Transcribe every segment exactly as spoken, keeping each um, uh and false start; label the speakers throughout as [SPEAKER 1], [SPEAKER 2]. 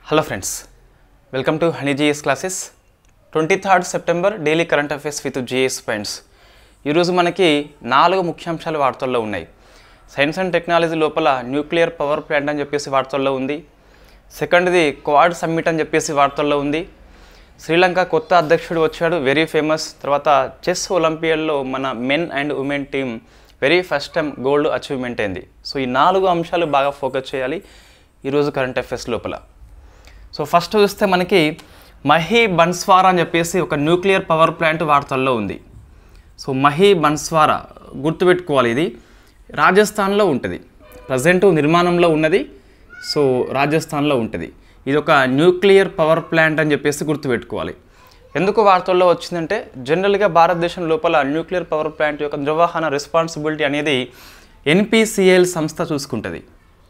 [SPEAKER 1] Hello friends, welcome to Honey GS classes. Twenty third September daily current affairs with GS points. ఈరోజు మనకి నాలుగు ముఖ్యాంశాలు వార్తల్లో ఉన్నాయి. సైన్స్ అండ్ టెక్నాలజీ లోపల న్యూక్లియర్ పవర్ ప్లాంట్ అని చెప్పేసి వార్తల్లో ఉంది. సెకండ్ది క్వాడ్ సమ్మిట్ అని చెప్పేసి వార్తల్లో ఉంది. శ్రీలంక కొత్త అధ్యక్షుడు వచ్చాడు, వెరీ ఫేమస్. తర్వాత చెస్ ఒలింపియాడ్లో మన men and women team very first time gold achievement అయింది. సో ఈ నాలుగు అంశాలు బాగా ఫోకస్ చేయాలి ఈరోజు కరెంట్ అఫైర్స్ లోపల. సో ఫస్ట్ చూస్తే మనకి మహీ బన్స్వారా అని చెప్పేసి ఒక న్యూక్లియర్ పవర్ ప్లాంట్ వార్తల్లో ఉంది. సో మహీ బన్స్వారా గుర్తుపెట్టుకోవాలి, ఇది రాజస్థాన్లో ఉంటుంది, ప్రజెంట్ నిర్మాణంలో ఉన్నది. సో రాజస్థాన్లో ఉంటుంది. ఇది ఒక న్యూక్లియర్ పవర్ ప్లాంట్ అని చెప్పేసి గుర్తుపెట్టుకోవాలి. ఎందుకు వార్తల్లో వచ్చిందంటే, జనరల్గా భారతదేశం లోపల న్యూక్లియర్ పవర్ ప్లాంట్ యొక్క నిర్వహణ రెస్పాన్సిబిలిటీ అనేది ఎన్పిసిఎల్ సంస్థ చూసుకుంటుంది.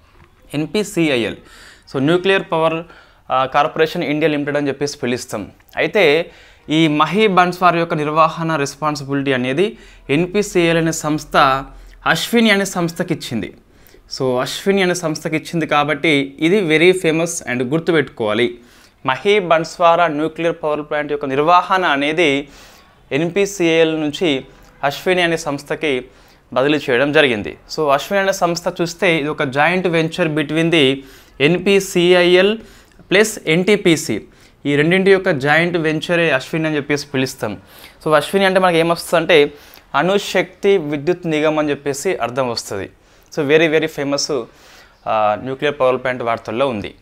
[SPEAKER 1] NPCIL, so nuclear power corporation India limited అని చెప్పేసి పిలుస్తాం. అయితే ఈ మహీ బన్స్వారా యొక్క నిర్వహణ రెస్పాన్సిబిలిటీ అనేది ఎన్పిసిఎల్ అనే సంస్థ అశ్విని అనే సంస్థకి ఇచ్చింది. సో అశ్విని అనే సంస్థకి ఇచ్చింది కాబట్టి ఇది వెరీ ఫేమస్ అండ్ గుర్తుపెట్టుకోవాలి. Mahi Banswara nuclear power plant యొక్క నిర్వహణ అనేది ఎన్పిసిఎల్ నుంచి అశ్విని అనే సంస్థకి బదిలీ చేయడం జరిగింది. సో అశ్విని అనే సంస్థ చూస్తే ఇది ఒక joint venture between the NPCIL plus NTPC, ఈ రెండింటి యొక్క జాయింట్ వెంచరే అశ్విని అని చెప్పేసి పిలుస్తాం. సో అశ్విని అంటే మనకి ఏమొస్తుంది అంటే అణుశక్తి విద్యుత్ నిగమ్ అని చెప్పేసి అర్థం వస్తుంది. So very very famous nuclear power plant వార్తల్లో ఉంది.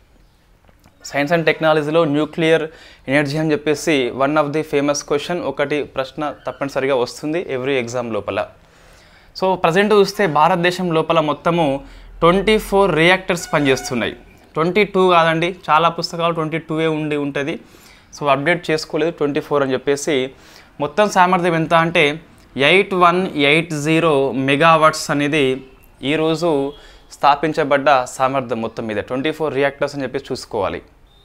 [SPEAKER 1] సైన్స్ అండ్ టెక్నాలజీలో న్యూక్లియర్ ఎనర్జీ అని చెప్పేసి one of the famous question, ఒకటి ప్రశ్న తప్పనిసరిగా వస్తుంది ఎవ్రీ ఎగ్జామ్ లోపల. సో ప్రజెంట్ చూస్తే భారతదేశం లోపల మొత్తము ట్వంటీ ఫోర్ రియాక్టర్స్ పనిచేస్తున్నాయి. ట్వంటీ టూ కాదండి, చాలా పుస్తకాలు ట్వంటీ టూవే ఉండి ఉంటుంది. సో అప్డేట్ చేసుకోలేదు, ట్వంటీ ఫోర్ అని చెప్పేసి. మొత్తం సామర్థ్యం ఎంత అంటే eight one eight zero megawatts అనేది ఈరోజు స్థాపించబడ్డ సామర్థ్యం మొత్తం మీద ట్వంటీ ఫోర్ రియాక్టర్స్ అని చెప్పేసి చూసుకోవాలి.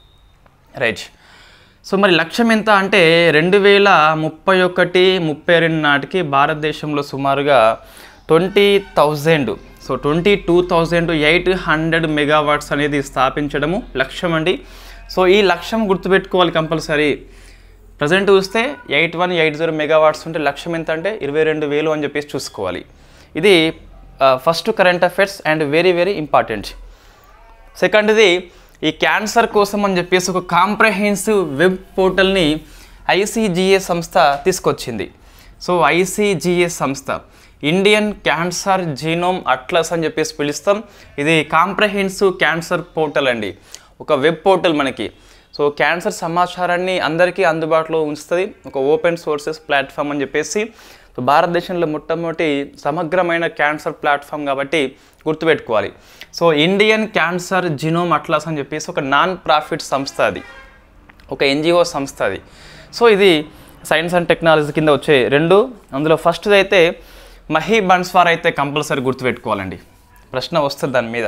[SPEAKER 1] రైట్. సో మరి లక్ష్యం ఎంత అంటే రెండు వేల ముప్పై ఒకటి ముప్పై రెండు నాటికి భారతదేశంలో సుమారుగా twenty thousand so twenty two thousand eight hundred megawatts అనేది స్థాపించడము లక్ష్యం అండి. సో ఈ లక్ష్యం గుర్తుపెట్టుకోవాలి కంపల్సరీ. ప్రజెంట్ చూస్తే eight one eight zero megawatts ఉంటే లక్ష్యం ఎంత అంటే ఇరవై రెండు వేలు అని చెప్పేసి చూసుకోవాలి. ఇది first current affairs and very very important. సెకండ్ది, ఈ క్యాన్సర్ కోసం అని చెప్పేసి ఒక కాంప్రహెన్సివ్ వెబ్ పోర్టల్ని ఐసీజీఎస్ సంస్థ తీసుకొచ్చింది. సో ఐసీజీఎస్ సంస్థ ఇండియన్ క్యాన్సర్ జీనోమ్ అట్లస్ అని చెప్పేసి పిలుస్తాం. ఇది కాంప్రహెన్సివ్ క్యాన్సర్ పోర్టల్ అండి, ఒక వెబ్ పోర్టల్ మనకి. సో క్యాన్సర్ సమాచారాన్ని అందరికీ అందుబాటులో ఉంచుతుంది, ఒక ఓపెన్ సోర్సెస్ ప్లాట్ఫామ్ అని చెప్పేసి. సో భారతదేశంలో మొట్టమొదటి సమగ్రమైన క్యాన్సర్ ప్లాట్ఫామ్ కాబట్టి గుర్తుపెట్టుకోవాలి. So Indian cancer genome atlas అని చెప్పేసి ఒక నాన్ ప్రాఫిట్ సంస్థ, అది ఒక ఎన్జిఓ సంస్థ అది. సో ఇది సైన్స్ అండ్ టెక్నాలజీ కింద వచ్చే రెండు. అందులో ఫస్ట్ది అయితే మహీ బన్స్వారా అయితే కంపల్సరీ గుర్తుపెట్టుకోవాలండి, ప్రశ్న వస్తుంది దాని మీద.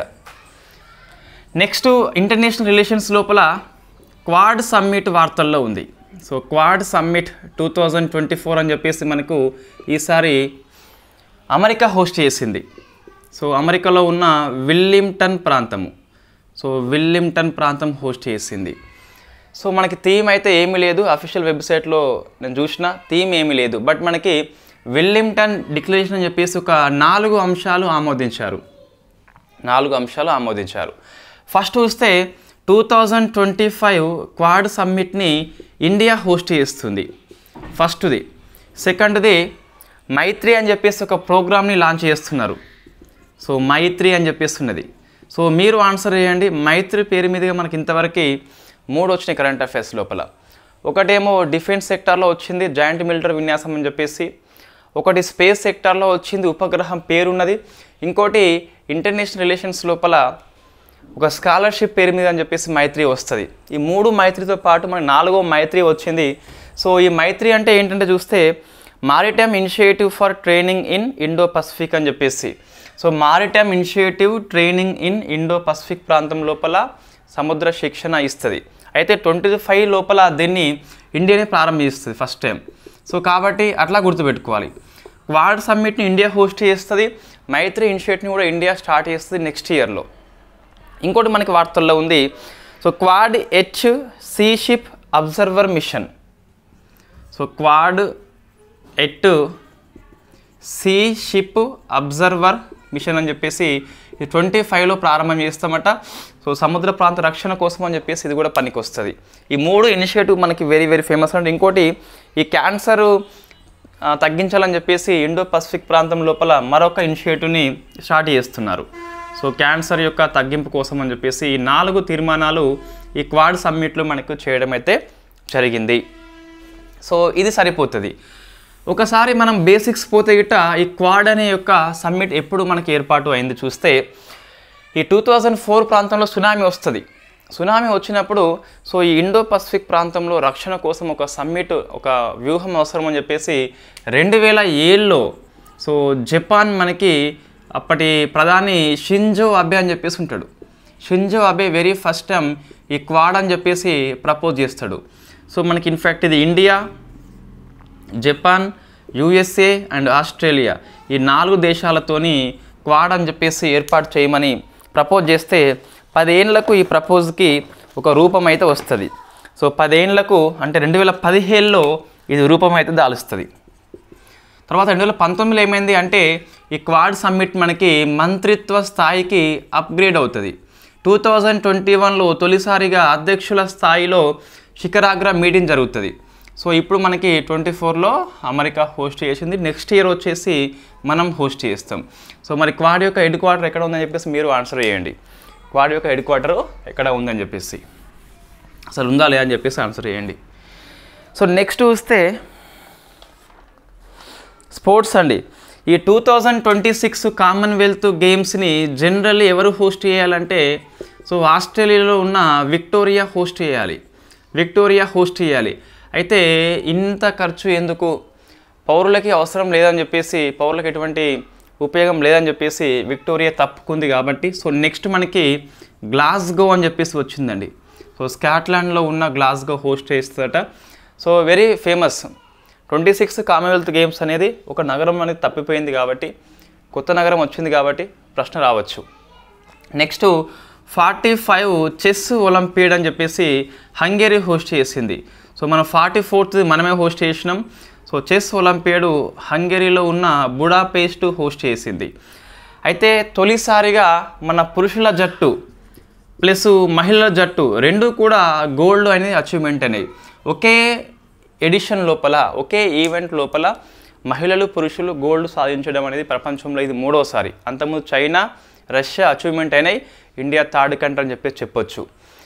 [SPEAKER 1] నెక్స్ట్, ఇంటర్నేషనల్ రిలేషన్స్ లోపల క్వాడ్ సమ్మిట్ వార్తల్లో ఉంది. So quad summit two thousand twenty four అని చెప్పేసి మనకు ఈసారి అమెరికా హోస్ట్ చేసింది. సో అమెరికాలో ఉన్న విల్లింగ్టన్ ప్రాంతము సో విల్లింగ్టన్ ప్రాంతం హోస్ట్ చేసింది. సో మనకి థీమ్ అయితే ఏమీ లేదు, అఫీషియల్ వెబ్సైట్లో నేను చూసిన థీమ్ ఏమీ లేదు. బట్ మనకి విల్లింగ్టన్ డిక్లరేషన్ అని చెప్పేసి ఒక నాలుగు అంశాలు ఆమోదించారు నాలుగు అంశాలు ఆమోదించారు ఫస్ట్ చూస్తే two thousand twenty five quad సమ్మిట్ని ఇండియా హోస్ట్ చేస్తుంది, ఫస్ట్ది. సెకండ్ది, మైత్రి అని చెప్పేసి ఒక ప్రోగ్రామ్ని లాంచ్ చేస్తున్నారు. సో మైత్రి అని చెప్పేస్తున్నది. సో మీరు ఆన్సర్ చేయండి. మైత్రి పేరు మీదుగా మనకి ఇంతవరకు మూడు వచ్చినాయి కరెంట్ అఫైర్స్ లోపల. ఒకటేమో డిఫెన్స్ సెక్టార్లో వచ్చింది జాయింట్ మిలిటరీ విన్యాసం అని చెప్పేసి, ఒకటి స్పేస్ సెక్టార్లో వచ్చింది ఉపగ్రహం పేరున్నది, ఇంకోటి ఇంటర్నేషనల్ రిలేషన్స్ లోపల ఒక స్కాలర్షిప్ పేరు మీద అని చెప్పేసి మైత్రి వస్తుంది. ఈ మూడు మైత్రితో పాటు మనకి నాలుగో మైత్రి వచ్చింది. సో ఈ మైత్రి అంటే ఏంటంటే చూస్తే maritime initiative for training in Indo Pacific అని చెప్పేసి. So maritime initiative training in Indo Pacific ప్రాంతం లోపల సముద్ర శిక్షణ ఇస్తుంది. అయితే ట్వంటీ ఫైవ్ లోపల దీన్ని ఇండియానే ప్రారంభిస్తుంది ఫస్ట్ టైం. సో కాబట్టి అట్లా గుర్తుపెట్టుకోవాలి. క్వాడ్ సమ్మిట్ని ఇండియా హోస్ట్ చేస్తుంది, మైత్రి ఇనిషియేటివ్ని కూడా ఇండియా స్టార్ట్ చేస్తుంది నెక్స్ట్ ఇయర్లో. ఇంకోటి మనకి వార్తల్లో ఉంది, so so quad H sea ship observer mission. So quad at sea ship observer mission అని చెప్పేసి ఈ ట్వంటీ ఫైవ్లో ప్రారంభం చేస్తామట. సో సముద్ర ప్రాంత రక్షణ కోసం అని చెప్పేసి ఇది కూడా పనికి వస్తుంది. ఈ మూడు ఇనిషియేటివ్ మనకి వెరీ వెరీ ఫేమస్. అంటే ఇంకోటి ఈ క్యాన్సర్ తగ్గించాలని చెప్పేసి ఇండో పసిఫిక్ ప్రాంతం లోపల మరొక ఇనిషియేటివ్ని స్టార్ట్ చేస్తున్నారు. సో క్యాన్సర్ యొక్క తగ్గింపు కోసం అని చెప్పేసి ఈ నాలుగు తీర్మానాలు ఈ క్వాడ్ సమ్మిట్లో మనకు చేయడం అయితే జరిగింది. సో ఇది సరిపోతుంది. ఒకసారి మనం బేసిక్స్ పోతే గిట్ట ఈ క్వాడ్ అనే యొక్క సమ్మిట్ ఎప్పుడు మనకి ఏర్పాటు అయింది చూస్తే ఈ టూ థౌజండ్ ఫోర్ ప్రాంతంలో సునామీ వస్తుంది. సునామీ వచ్చినప్పుడు సో ఈ ఇండో పసిఫిక్ ప్రాంతంలో రక్షణ కోసం ఒక సమ్మిట్, ఒక వ్యూహం అవసరం అని చెప్పేసి రెండు వేల ఏడులో సో జపాన్ మనకి అప్పటి ప్రధాని షింజో అబే అని చెప్పేసి ఉంటాడు. Shinzo Abe very first time ఈ క్వాడ్ అని చెప్పేసి ప్రపోజ్ చేస్తాడు. సో మనకి ఇన్ఫ్యాక్ట్ ఇది India, Japan, USA and Australia ఈ నాలుగు దేశాలతోని క్వాడ్ అని చెప్పేసి ఏర్పాటు చేయమని ప్రపోజ్ చేస్తే పదేళ్లకు ఈ ప్రపోజ్కి ఒక రూపం అయితే వస్తుంది. సో పదేళ్లకు అంటే రెండు వేల పదిహేడులో ఇది రూపం అయితే దాలుస్తుంది. తర్వాత రెండు వేల పంతొమ్మిదిలో ఏమైంది అంటే ఈ క్వాడ్ సమ్మిట్ మనకి మంత్రిత్వ స్థాయికి అప్గ్రేడ్ అవుతుంది. టూ థౌజండ్ ట్వంటీ వన్లో తొలిసారిగా అధ్యక్షుల స్థాయిలో శిఖరాగ్ర మీటింగ్ జరుగుతుంది. సో ఇప్పుడు మనకి ట్వంటీ ఫోర్లో అమెరికా హోస్ట్ చేసింది. నెక్స్ట్ ఇయర్ వచ్చేసి మనం హోస్ట్ చేస్తాం. సో మరి క్వాడ్ యొక్క హెడ్ క్వార్టర్ ఎక్కడ ఉందని చెప్పేసి మీరు ఆన్సర్ చేయండి. క్వాడ్ యొక్క హెడ్ క్వార్టర్ ఎక్కడ ఉందని చెప్పేసి, అసలు ఉందా లేదా అని చెప్పేసి ఆన్సర్ చేయండి. సో నెక్స్ట్ చూస్తే స్పోర్ట్స్ అండి. ఈ two thousand twenty six commonwealth గేమ్స్ని జనరల్లీ ఎవరు హోస్ట్ చేయాలంటే సో ఆస్ట్రేలియాలో ఉన్న విక్టోరియా హోస్ట్ చేయాలి. విక్టోరియా హోస్ట్ చేయాలి. అయితే ఇంత ఖర్చు ఎందుకు, పౌరులకి అవసరం లేదని చెప్పేసి, పౌరులకు ఎటువంటి ఉపయోగం లేదని చెప్పేసి విక్టోరియా తప్పుకుంది కాబట్టి సో నెక్స్ట్ మనకి గ్లాస్గో అని చెప్పేసి వచ్చిందండి. సో స్కాట్లాండ్లో ఉన్న గ్లాస్గో హోస్ట్ చేస్తుందట. So very famous. Twenty six commonwealth games అనేది ఒక నగరం అనేది తప్పిపోయింది కాబట్టి, కొత్త నగరం వచ్చింది కాబట్టి ప్రశ్న రావచ్చు. Next forty five chess olympiad అని చెప్పేసి హంగేరీ హోస్ట్ చేసింది. సో మనం ఫార్టీ ఫోర్త్ మనమే హోస్ట్ చేసినాం. సో చెస్ ఒలింపియాడ్ హంగేరీలో ఉన్న బుడాపెస్ట్ హోస్ట్ చేసింది. అయితే తొలిసారిగా మన పురుషుల జట్టు ప్లస్ మహిళల జట్టు రెండు కూడా గోల్డ్ అనేది అచీవ్మెంట్ అనేవి. ఒకే ఎడిషన్ లోపల, ఒకే ఈవెంట్ లోపల మహిళలు పురుషులు గోల్డ్ సాధించడం అనేది ప్రపంచంలో ఇది మూడోసారి. అంతకుముందు చైనా, రష్యా అచీవ్మెంట్ అయినాయి, ఇండియా థర్డ్ కంట్రీ అని చెప్పేసి చెప్పొచ్చు.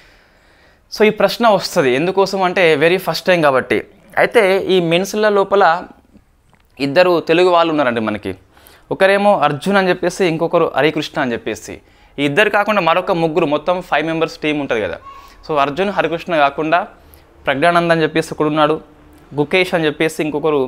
[SPEAKER 1] సో ఈ ప్రశ్న వస్తుంది ఎందుకోసం అంటే వెరీ ఫస్ట్ టైం కాబట్టి. అయితే ఈ మెన్స్ల లోపల ఇద్దరు తెలుగు వాళ్ళు ఉన్నారండి మనకి. ఒకరేమో అర్జున్ అని చెప్పేసి, ఇంకొకరు హరికృష్ణ అని చెప్పేసి. ఈ ఇద్దరు కాకుండా మరొక ముగ్గురు, మొత్తం ఫైవ్ మెంబర్స్ టీం ఉంటుంది కదా. సో అర్జున్ హరికృష్ణ కాకుండా ప్రజ్ఞానంద్ అని చెప్పేసి ఒకడు ఉన్నాడు, గుకేష్ అని చెప్పేసి ఇంకొకరు,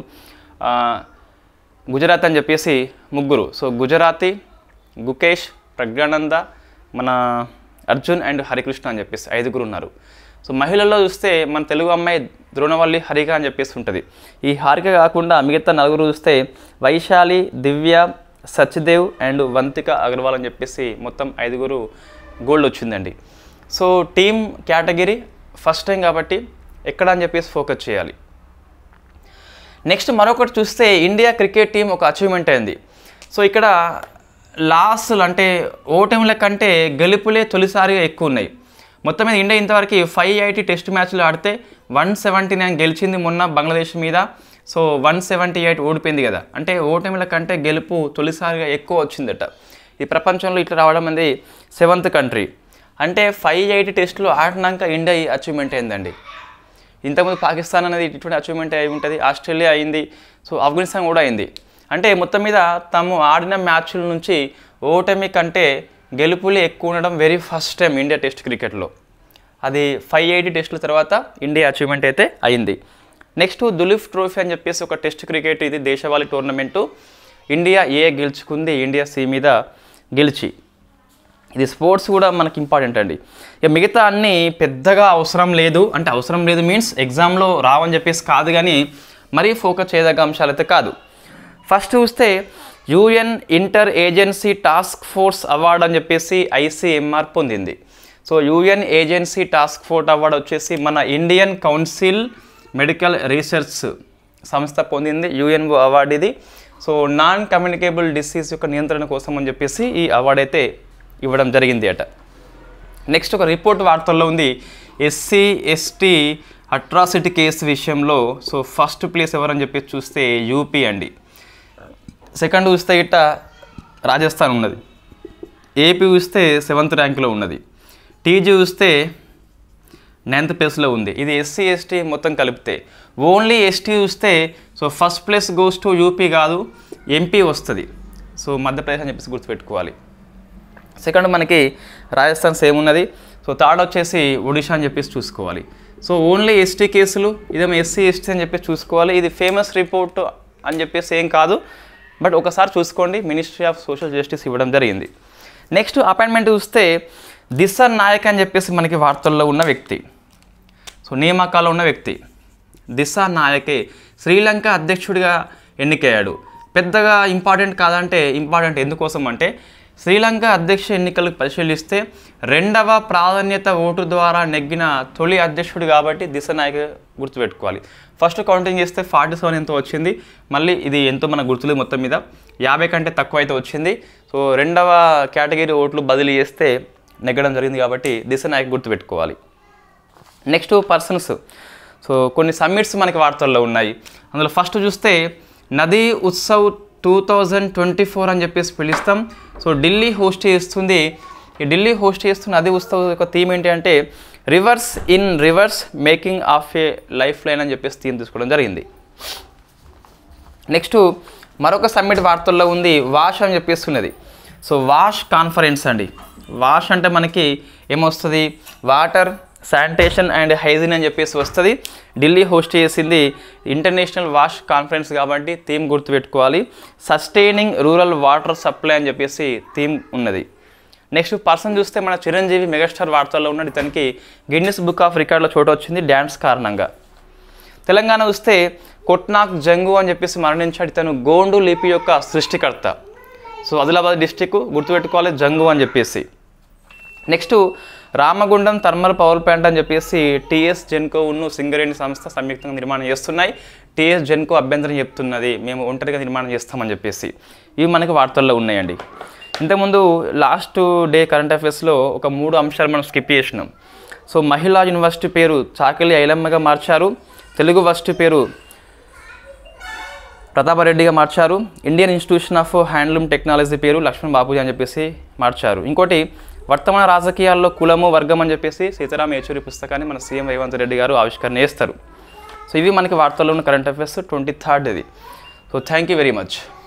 [SPEAKER 1] గుజరాత్ అని చెప్పేసి ముగ్గురు. సో గుజరాతీ, గుకేష్, ప్రజ్ఞానంద, మన అర్జున్ అండ్ హరికృష్ణ అని చెప్పేసి ఐదుగురు ఉన్నారు. సో మహిళల్లో చూస్తే మన తెలుగు అమ్మాయి ద్రోణవల్లి హరిక అని చెప్పేసి ఉంటుంది. ఈ హారిక కాకుండా మిగతా నలుగురు చూస్తే వైశాలి, దివ్య, సచ్దేవ్ అండ్ వంతిక అగర్వాల్ అని చెప్పేసి మొత్తం ఐదుగురు గోల్డ్ వచ్చిందండి. So team category first time కాబట్టి ఎక్కడ అని చెప్పేసి ఫోకస్ చేయాలి. నెక్స్ట్ మరొకటి చూస్తే ఇండియా క్రికెట్ టీం ఒక అచీవ్మెంట్ అయింది. సో ఇక్కడ లాస్లు అంటే ఓటమిల కంటే గెలుపులే తొలిసారిగా ఎక్కువ ఉన్నాయి. మొత్తం మీద ఇండియా ఇంతవరకు ఫైవ్ ఎయిటీ టెస్ట్ మ్యాచ్లు ఆడితే వన్ సెవెంటీ నైన్ గెలిచింది మొన్న బంగ్లాదేశ్ మీద. సో వన్ సెవెంటీ ఎయిట్ ఓడిపోయింది కదా. అంటే ఓటమిల కంటే గెలుపు తొలిసారిగా ఎక్కువ వచ్చిందట. ఈ ప్రపంచంలో ఇట్లా రావడం అనేది సెవెంత్ కంట్రీ. అంటే ఫైవ్ ఎయిటీ టెస్టులు ఆడినాక ఇండియా అచీవ్మెంట్ అయిందండి. ఇంతకుముందు పాకిస్తాన్ అనేది ఇటువంటి అచీవ్మెంట్ అయి ఉంటుంది, ఆస్ట్రేలియా అయింది, సో ఆఫ్ఘనిస్తాన్ కూడా అయింది. అంటే మొత్తం మీద తాము ఆడిన మ్యాచ్ల నుంచి ఓటమి కంటే గెలుపులే ఎక్కువ ఉండడం very first time India test క్రికెట్లో. అది ఫైవ్ ఎయిటీ టెస్టుల తర్వాత ఇండియా అచీవ్మెంట్ అయితే అయింది. నెక్స్ట్ దులీప్ ట్రోఫీ అని చెప్పేసి ఒక టెస్ట్ క్రికెట్, ఇది దేశవాళీ టోర్నమెంటు. ఇండియా ఏ గెలుచుకుంది, ఇండియా సి మీద గెలిచి. ఇది స్పోర్ట్స్ కూడా మనకి ఇంపార్టెంట్ అండి. ఇక మిగతా అన్నీ పెద్దగా అవసరం లేదు, అంటే అవసరం లేదు మీన్స్ ఎగ్జామ్లో రావని చెప్పేసి కాదు, కానీ మరీ ఫోకస్ చేయదగ్గ అంశాలు అయితే కాదు. ఫస్ట్ చూస్తే UN inter agency task force award అని చెప్పేసి ఐసీఎంఆర్ పొందింది. So UN agency task force award వచ్చేసి మన ఇండియన్ కౌన్సిల్ మెడికల్ రీసెర్చ్ సంస్థ పొందింది యుఎన్ఓ అవార్డు ఇది. సో నాన్ కమ్యూనికేబుల్ డిసీజ్ యొక్క నియంత్రణ కోసం అని చెప్పేసి ఈ అవార్డు అయితే ఇవ్వడం జరిగింది అట. నెక్స్ట్ ఒక రిపోర్ట్ వార్తల్లో ఉంది, ఎస్సీ ఎస్టీ అట్రాసిటీ కేసు విషయంలో సో ఫస్ట్ ప్లేస్ ఎవరని చెప్పేసి చూస్తే యూపీ అండి. సెకండ్ చూస్తే ఇట్ట రాజస్థాన్ ఉన్నది, ఏపీ చూస్తే సెవెంత్ ర్యాంక్లో ఉన్నది, టీజీ చూస్తే నైన్త్ ప్లేస్లో ఉంది. ఇది ఎస్సీ ఎస్టీ మొత్తం కలిపితే. ఓన్లీ ఎస్టీ చూస్తే so first place goes to UP కాదు, ఎంపీ వస్తుంది. సో మధ్యప్రదేశ్ అని చెప్పేసి గుర్తుపెట్టుకోవాలి. సెకండ్ మనకి రాజస్థాన్ సేమ్ ఉన్నది. సో థర్డ్ వచ్చేసి ఒడిషా అని చెప్పేసి చూసుకోవాలి. సో ఓన్లీ ఎస్టీ కేసులు, ఇదేమో ఎస్సీ ఎస్టీ అని చెప్పేసి చూసుకోవాలి. ఇది ఫేమస్ రిపోర్ట్ అని చెప్పేసి ఏం కాదు, బట్ ఒకసారి చూసుకోండి, మినిస్ట్రీ ఆఫ్ సోషల్ జస్టిస్ ఇవ్వడం జరిగింది. నెక్స్ట్ అపాయింట్మెంట్ చూస్తే దిశ నాయక్ అని చెప్పేసి మనకి వార్తల్లో ఉన్న వ్యక్తి, సో నియామకాల్లో ఉన్న వ్యక్తి దిశ నాయకే శ్రీలంక అధ్యక్షుడిగా ఎన్నికయ్యాడు. పెద్దగా ఇంపార్టెంట్ కాదంటే ఇంపార్టెంట్ ఎందుకోసం అంటే శ్రీలంక అధ్యక్ష ఎన్నికలకు పరిశీలిస్తే రెండవ ప్రాధాన్యత ఓటు ద్వారా నెగ్గిన తొలి అధ్యక్షుడు కాబట్టి దిశ నాయక్ గుర్తుపెట్టుకోవాలి. ఫస్ట్ కౌంటింగ్ చేస్తే ఫార్టీ సెవెన్ ఎంతో వచ్చింది, మళ్ళీ ఇది ఎంతో మన గుర్తులు మొత్తం మీద యాభై కంటే తక్కువ అయితే వచ్చింది. సో రెండవ కేటగిరీ ఓట్లు బదిలీ చేస్తే నెగ్గడం జరిగింది కాబట్టి దిశ నాయక్ గుర్తుపెట్టుకోవాలి. నెక్స్ట్ పర్సన్స్, సో కొన్ని సమ్మిట్స్ మనకి వార్తల్లో ఉన్నాయి. అందులో ఫస్ట్ చూస్తే Nadi Utsav two thousand twenty four అని చెప్పేసి పిలుస్తాం. సో ఢిల్లీ హోస్ట్ చేస్తుంది. ఈ ఢిల్లీ హోస్ట్ చేస్తున్న నదీ ఉత్సవ్ యొక్క థీమ్ ఏంటి అంటే rivers in rivers making of a lifeline అని చెప్పేసి థీమ్ తీసుకోవడం జరిగింది. నెక్స్ట్ మరొక సమ్మిట్ వార్తల్లో ఉంది, వాష్ అని చెప్పేస్తున్నది. సో వాష్ కాన్ఫరెన్స్ అండి. వాష్ అంటే మనకి ఏమొస్తుంది, వాటర్ శానిటేషన్ అండ్ హైజీన్ అని చెప్పేసి వస్తుంది. ఢిల్లీ హోస్ట్ చేసింది ఇంటర్నేషనల్ వాష్ కాన్ఫరెన్స్ కాబట్టి థీమ్ గుర్తుపెట్టుకోవాలి. సస్టైనింగ్ రూరల్ వాటర్ సప్లై అని చెప్పేసి థీమ్ ఉన్నది. నెక్స్ట్ పర్సన్ చూస్తే మన చిరంజీవి మెగాస్టార్ వార్తల్లో ఉన్నాడు. ఇతనికి గిన్నిస్ బుక్ ఆఫ్ రికార్డులో చోటు వచ్చింది డ్యాన్స్ కారణంగా. తెలంగాణ చూస్తే కొట్నాక్ జంగు అని చెప్పేసి మరణించాడు. ఇతను గోండు లిపి యొక్క సృష్టికర్త. సో ఆదిలాబాద్ డిస్టిక్ గుర్తుపెట్టుకోవాలి జంగు అని చెప్పేసి. Next Ramagundam thermal power plant అని చెప్పేసి టీఎస్ జెన్కోను సింగరేణి సంస్థ సంయుక్తంగా నిర్మాణం చేస్తున్నాయి. టీఎస్ జెన్కో అభ్యంతరం చెప్తున్నది మేము ఒంటరిగా నిర్మాణం చేస్తామని చెప్పేసి. ఇవి మనకి వార్తల్లో ఉన్నాయండి. ఇంతకుముందు లాస్ట్ డే కరెంట్ అఫైర్స్లో ఒక మూడు అంశాలు మనం స్కిప్ చేసినాం. సో మహిళా యూనివర్సిటీ పేరు చాకలి ఐలమ్మగా మార్చారు, తెలుగు వర్సిటీ పేరు ప్రతాపరెడ్డిగా మార్చారు, Indian institution of handloom technology పేరు లక్ష్మణ్ బాపూజీ అని చెప్పేసి మార్చారు. ఇంకోటి వర్తమాన రాజకీయాల్లో కులము వర్గం అని చెప్పేసి సీతారాం యేచూరి పుస్తకాన్ని మన సీఎం రేవంత్ రెడ్డి గారు ఆవిష్కరణ చేస్తారు. సో ఇవి మనకి వార్తల్లో ఉన్న కరెంట్ అఫైర్స్ ట్వంటీ థర్డ్ ఇది. So thank you very much.